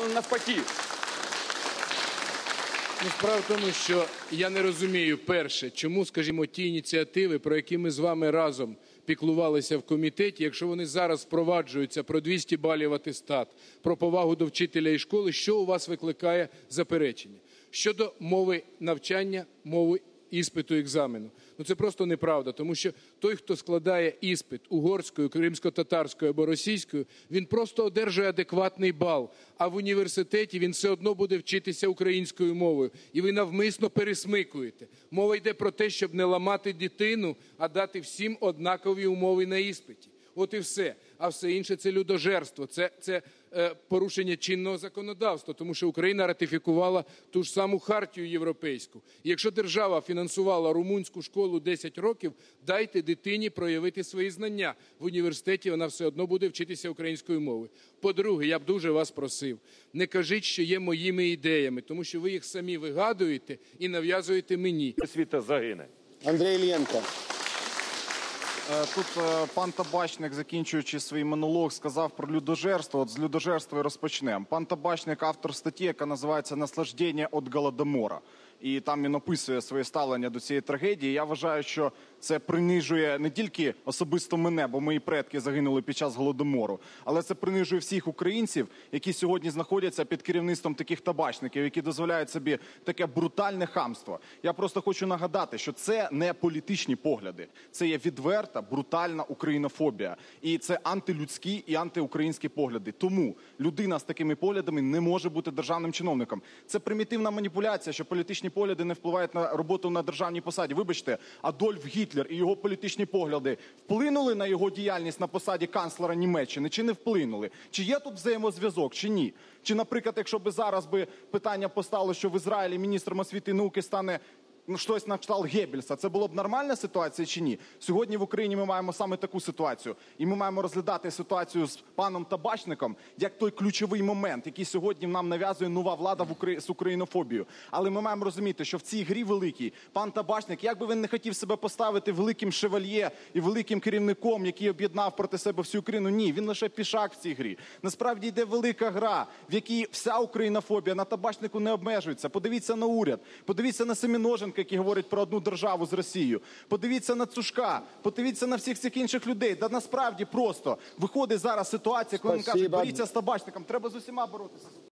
навпаки. Справа в тому, що я не розумію, перше, чому, скажімо, ті ініціативи, про які ми з вами разом піклувалися в комітеті, якщо вони зараз впроваджуються про 200 балів атестат, про повагу до вчителя і школи, що у вас викликає заперечення? Щодо мови навчання, мови іспиту, екзамену. Це просто неправда, тому що той, хто складає іспит угорською, кримсько-татарською або російською, він просто одержує адекватний бал, а в університеті він все одно буде вчитися українською мовою. І ви навмисно пересмикуєте. Мова йде про те, щоб не ламати дитину, а дати всім однакові умови на іспиті. От і все. А все інше – це людожерство, це порушення чинного законодавства, тому що Україна ратифікувала ту ж саму хартію європейську. І якщо держава фінансувала румунську школу 10 років, дайте дитині проявити свої знання. В університеті вона все одно буде вчитися українською мовою. По-друге, я б дуже вас просив, не кажіть, що є моїми ідеями, тому що ви їх самі вигадуєте і нав'язуєте мені. Освіта загине. Андрій Іллєнко. Тут пан Табачник, закінчуючи свій монолог, сказав про людожерство. От з людожерства і розпочнемо. Пан Табачник – автор статті, яка називається «Наслаждення від Голодомора». І там він описує своє ставлення до цієї трагедії. Я вважаю, що це принижує не тільки особисто мене, бо мої предки загинули під час Голодомору, але це принижує всіх українців, які сьогодні знаходяться під керівництвом таких табачників, які дозволяють собі таке брутальне хамство. Я просто хочу нагадати, що це не політичні погляди. Це є відверта, брутальна українофобія. І це антилюдські і антиукраїнські погляди. Тому людина з такими поглядами не може бути державним чиновником. Це примітивна маніпуляція, що політичні погляди не впливають на роботу на державній посаді. Вибачте, Адольф Гітлер і його політичні погляди вплинули на його діяльність на посаді канцлера Німеччини, чи не вплинули? Чи є тут взаємозв'язок, чи ні? Чи, наприклад, якщо б зараз питання постало, що в Ізраїлі міністром освіти і науки стане щось на кшталт Геббельса, це було б нормальна ситуація чи ні? Сьогодні в Україні ми маємо саме таку ситуацію. І ми маємо розглядати ситуацію з паном Табачником як той ключовий момент, який сьогодні нам нав'язує нова влада з українофобією. Але ми маємо розуміти, що в цій грі великій пан Табачник, як би він не хотів себе поставити великим шевальє і великим керівником, який об'єднав проти себе всю Україну, ні, він лише пішак в цій грі. Насправді йде велика гра, в якій вся українофобія на Табачнику не обмежується. Подивіться на уряд, подивіться на Семеноженка, які говорять про одну державу з Росією. Подивіться на Цушка, подивіться на всіх цих інших людей. Да насправді просто виходить зараз ситуація, коли вони кажуть, боріться з Табачником, треба з усіма боротися.